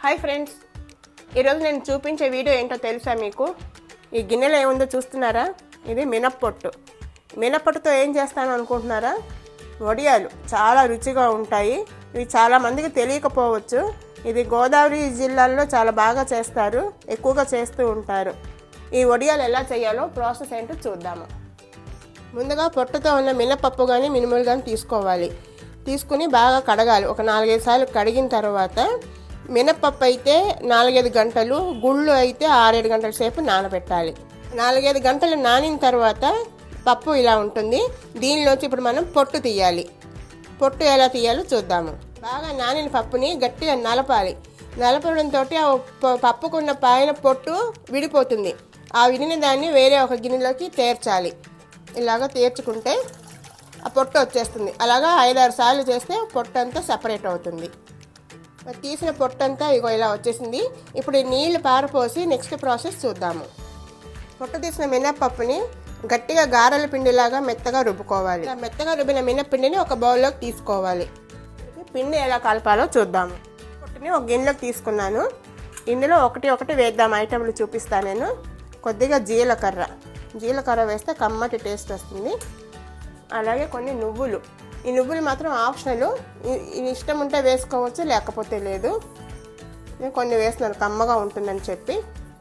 Hi friends, ఈరోజు నేను చూపించే వీడియో ఏంటో తెలుసా మీకు? ఈ గిన్నెలో ఏముందో చూస్తున్నారా? ఇది మినప్పొట్టు. మినప్పొట్టుతో ఏం చేస్తాను అనుకుంటున్నారా? వడియాలు చాలా రుచిగా ఉంటాయి. ఇవి చాలామందికి తెలియకపోవచ్చు. ఇది గోదావరి జిల్లాల్లో చాలా బాగా చేస్తారు, ఎక్కువగా చేస్తూ ఉంటారు. ఈ వడియాలు ఎలా చేయాలో ప్రాసెస్ ఏంటో చూద్దాము. ముందుగా పొట్టుతో ఉన్న మినపప్పు కానీ మినుములు కానీ తీసుకోవాలి. తీసుకుని బాగా కడగాలి. ఒక 4-5 సార్లు కడిగిన తర్వాత మినపప్పు అయితే 4-5 గంటలు, గుళ్ళు అయితే 6-7 గంటల సేపు నానబెట్టాలి. 4-5 గంటలు నానిన తర్వాత పప్పు ఇలా ఉంటుంది. దీనిలోంచి ఇప్పుడు మనం పొట్టు తీయాలి. పొట్టు ఎలా తీయాలో చూద్దాము. బాగా నానిన పప్పుని గట్టిగా నలపాలి. నలపడంతో ఆ పప్పుకున్న పైన పొట్టు విడిపోతుంది. ఆ విడిన దాన్ని వేరే ఒక గిన్నెలోకి తీర్చాలి. ఇలాగ తీర్చుకుంటే ఆ పొట్టు వచ్చేస్తుంది. అలాగా 5-6 సార్లు చేస్తే పొట్టు అంతా సపరేట్ అవుతుంది. తీసిన పొట్టంతా ఇగో ఇలా వచ్చేసింది. ఇప్పుడు ఈ నీళ్లు పారపోసి నెక్స్ట్ ప్రాసెస్ చూద్దాము. పొట్టు తీసిన మినప్పప్పుని గట్టిగా గారెల పిండిలాగా మెత్తగా రుబ్బుకోవాలి. ఇలా మెత్తగా రుబ్బిన మినప్పిండిని ఒక బౌల్లోకి తీసుకోవాలి. పిండి ఎలా కలపాలో చూద్దాము. పొట్టుని ఒక గిన్నెలోకి తీసుకున్నాను. ఇందులో ఒకటి వేద్దాం. ఐటెంలు చూపిస్తాను నేను. కొద్దిగా జీలకర్ర వేస్తే కమ్మటి టేస్ట్ వస్తుంది. అలాగే కొన్ని నువ్వులు. ఈ నువ్వులు మాత్రం ఆప్షనల్. ఇష్టం ఉంటే వేసుకోవచ్చు, లేకపోతే లేదు. నేను కొన్ని వేస్తున్నాను కమ్మగా ఉంటుందని చెప్పి.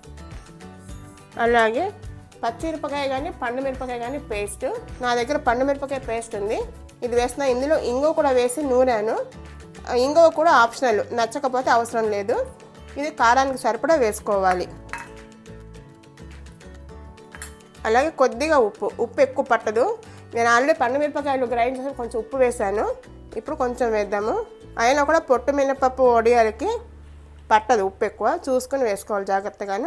అలాగే పచ్చిమిరపకాయ కానీ పండు మిరపకాయ కానీ పేస్ట్. నా దగ్గర పండు మిరపకాయ పేస్ట్ ఉంది, ఇది వేస్తున్నా. ఇందులో ఇంగువ కూడా వేసి నూరాను. ఇంగువ కూడా ఆప్షనల్, నచ్చకపోతే అవసరం లేదు. ఇది కారానికి సరిపడా వేసుకోవాలి. అలాగే కొద్దిగా ఉప్పు ఎక్కువ పట్టదు. నేను ఆల్రెడీ పండు మిరపకాయలు గ్రైండ్ చేసి కొంచెం ఉప్పు వేసాను. ఇప్పుడు కొంచెం వేద్దాము. అయినా కూడా పొట్టు మినపప్పు వడియాలకి పట్టదు ఉప్పు, ఎక్కువ చూసుకొని వేసుకోవాలి జాగ్రత్తగాను.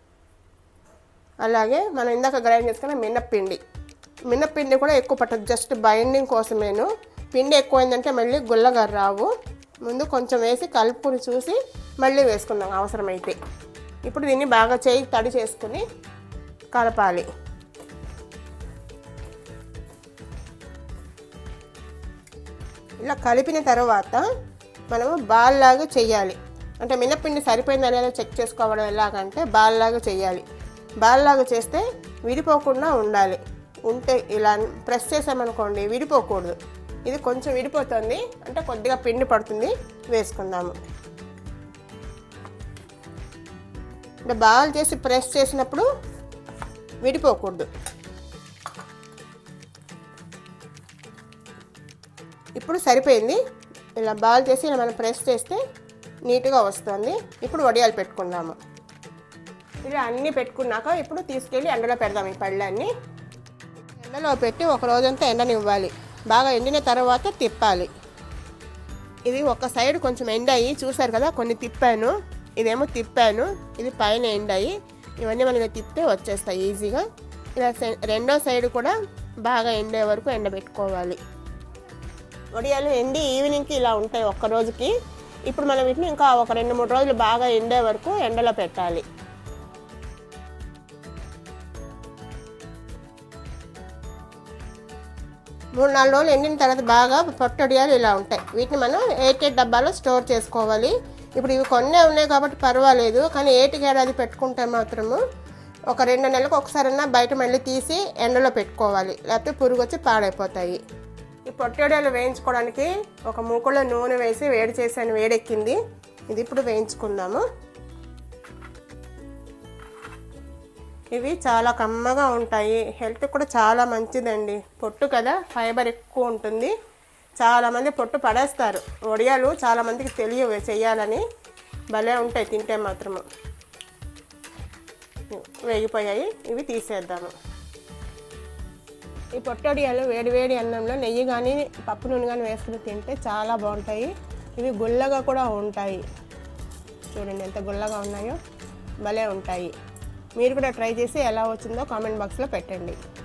అలాగే మనం ఇందాక గ్రైండ్ చేసుకున్న మినప్పిండి కూడా ఎక్కువ పట్టదు, జస్ట్ బైండింగ్ కోసమేను. పిండి ఎక్కువైందంటే మళ్ళీ గుల్లగా రావు. ముందు కొంచెం వేసి కలుపుకొని చూసి మళ్ళీ వేసుకుందాం అవసరమైతే. ఇప్పుడు దీన్ని బాగా తడి చేసుకుని కలపాలి. ఇలా కలిపిన తర్వాత మనము బాల్ లాగా చేయాలి. అంటే మినప్పిండి సరిపోయిందా లేదా చెక్ చేసుకోవడం ఎలాగంటే బాల్ లాగా చేయాలి. బాల్ లాగా చేస్తే విడిపోకుండా ఉండాలి. ఉంటే ఇలా ప్రెస్ చేసామనుకోండి విడిపోకూడదు. ఇది కొంచెం విడిపోతుంది అంటే కొద్దిగా పిండి పడుతుంది. వేసుకుందాము. అంటే బాల్ చేసి ప్రెస్ చేసినప్పుడు విడిపోకూడదు. ఇప్పుడు సరిపోయింది. ఇలా బాల్ చేసి ఇలా మనం ప్రెస్ చేస్తే నీట్గా వస్తుంది. ఇప్పుడు వడియాలు పెట్టుకుందాము. ఇలా అన్నీ పెట్టుకున్నాక ఇప్పుడు తీసుకెళ్ళి ఎండలో పెడదాం. ఈ పళ్ళన్నీ ఎండలో పెట్టి ఒక రోజంతా ఎండనివ్వాలి. బాగా ఎండిన తర్వాత తిప్పాలి. ఇది ఒక సైడ్ కొంచెం ఎండాయి చూసారు కదా, కొన్ని తిప్పాను. ఇదేమో తిప్పాను, ఇది పైన ఎండాయి. ఇవన్నీ మనం ఇలా తిప్పితే వచ్చేస్తాయి ఈజీగా. ఇలా రెండో సైడ్ కూడా బాగా ఎండే వరకు ఎండబెట్టుకోవాలి. వడియాలు ఎండి ఈవినింగ్కి ఇలా ఉంటాయి ఒక్క రోజుకి. ఇప్పుడు మనం వీటిని ఇంకా ఒక 2-3 రోజులు బాగా ఎండే వరకు ఎండలో పెట్టాలి. మూడు 4 రోజులు ఎండిన తర్వాత బాగా పొట్టు వడియాలు ఇలా ఉంటాయి. వీటిని మనం 8 డబ్బాలో స్టోర్ చేసుకోవాలి. ఇప్పుడు ఇవి కొన్నే ఉన్నాయి కాబట్టి పర్వాలేదు, కానీ 8 ఏడాది పెట్టుకుంటే మాత్రము ఒక 2 నెలలకు ఒకసారైనా బయట మళ్ళీ తీసి ఎండలో పెట్టుకోవాలి, లేకపోతే పురుగు వచ్చి పాడైపోతాయి. ఈ పొట్టు వడియాలు వేయించుకోవడానికి ఒక మూకులో నూనె వేసి వేడి చేసాను. వేడెక్కింది. ఇది ఇప్పుడు వేయించుకుందాము. ఇవి చాలా కమ్మగా ఉంటాయి, హెల్త్ కూడా చాలా మంచిదండి. పొట్టు కదా, ఫైబర్ ఎక్కువ ఉంటుంది. చాలామంది పొట్టు పడేస్తారు. వడియాలు చాలామందికి తెలియవు చేయాలని, భలే ఉంటాయి తింటే మాత్రము. వేగిపోయాయి, ఇవి తీసేద్దాము. ఈ పొట్టు వడియాలు వేడి అన్నంలో నెయ్యి కానీ పప్పు నూనె కానీ వేసుకుని తింటే చాలా బాగుంటాయి. ఇవి గుల్లగా కూడా ఉంటాయి. చూడండి ఎంత గుల్లగా ఉన్నాయో, భలే ఉంటాయి. మీరు కూడా ట్రై చేసి ఎలా వచ్చిందో కామెంట్ బాక్స్లో పెట్టండి.